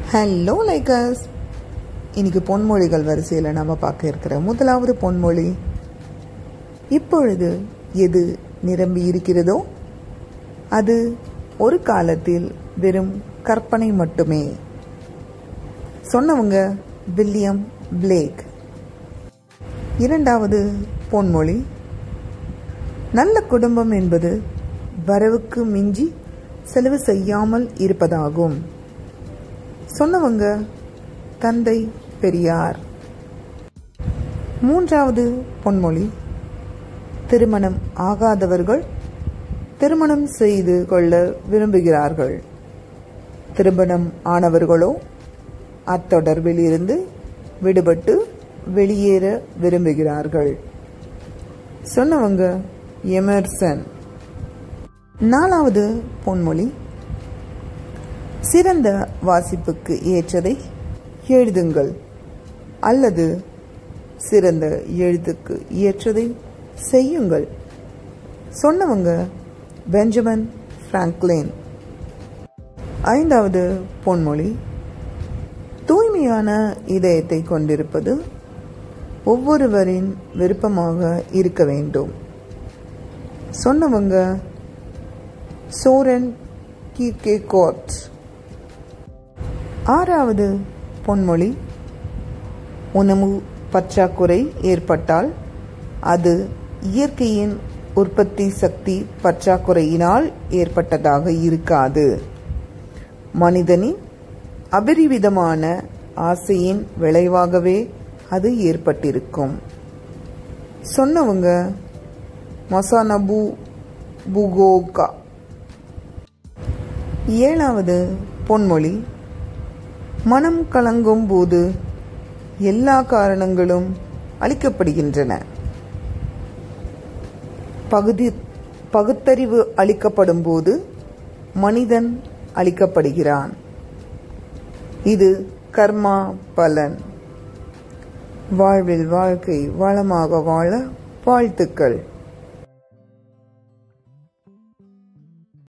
Hello likers, இன்னைக்கு பொன்மொழிகள் வரிசையில் நம்ம பார்க்க இருக்கிற முதலாவது பொன்மொழி, இப்பொழுது எது நிரம்பி இருக்கிறதோ அது ஒரு காலத்தில் வெறும் கற்பனை மட்டுமே. சொன்னவங்க வில்லியம் பிளேக். இரண்டாவது பொன்மொழி, நல்ல குடும்பம் என்பது வரவுக்கு மிஞ்சி செலவு செய்யாமல் இருப்பதாகும். சொன்னவங்க தந்தை பெரியார். மூன்றாவது பொன்மொழி, திருமணம் ஆகாதவர்கள் திருமணம் செய்து கொள்ள விரும்புகிறார்கள். திருமணம் ஆனவர்களோ அத்தொடர்பில் இருந்து விடுபட்டு வெளியேற விரும்புகிறார்கள். சொன்னவங்க எமர்சன். நாலாவது பொன்மொழி, சிறந்த வாசிப்புக்கு ஏற்றதை எழுதுங்கள் அல்லது சிறந்த எழுத்துக்கு ஏற்றதை செய்யுங்கள். சொன்னவங்க பெஞ்சமின் பிராங்க்லின். ஐந்தாவது பொன்மொழி, தூய்மையான இதயத்தை கொண்டிருப்பது ஒவ்வொருவரின் விருப்பமாக இருக்க வேண்டும். சொன்னவங்க சோரன் கீர்கெகார்ட். ஆறாவது பொன்மொழி, உணவு பற்றாக்குறை ஏற்பட்டால் அது இயற்கையின் உற்பத்தி சக்தி பற்றாக்குறையினால் ஏற்பட்டதாக இருக்காது. மனிதனின் அபரிவிதமான ஆசையின் விளைவாகவே அது ஏற்பட்டிருக்கும். சொன்னவங்க மசானபு புகோகா. ஏழாவது பொன்மொழி, மனம் கலங்கும் போது எல்லா காரணங்களும் அளிக்கப்படுகின்றன. பகுத்தறிவு அளிக்கப்படும் போது மனிதன் அளிக்கப்படுகிறான். இது கர்மா பலன். வாழ்வில் வாழ்க்கை வளமாக வாழ வாழ்த்துக்கள்.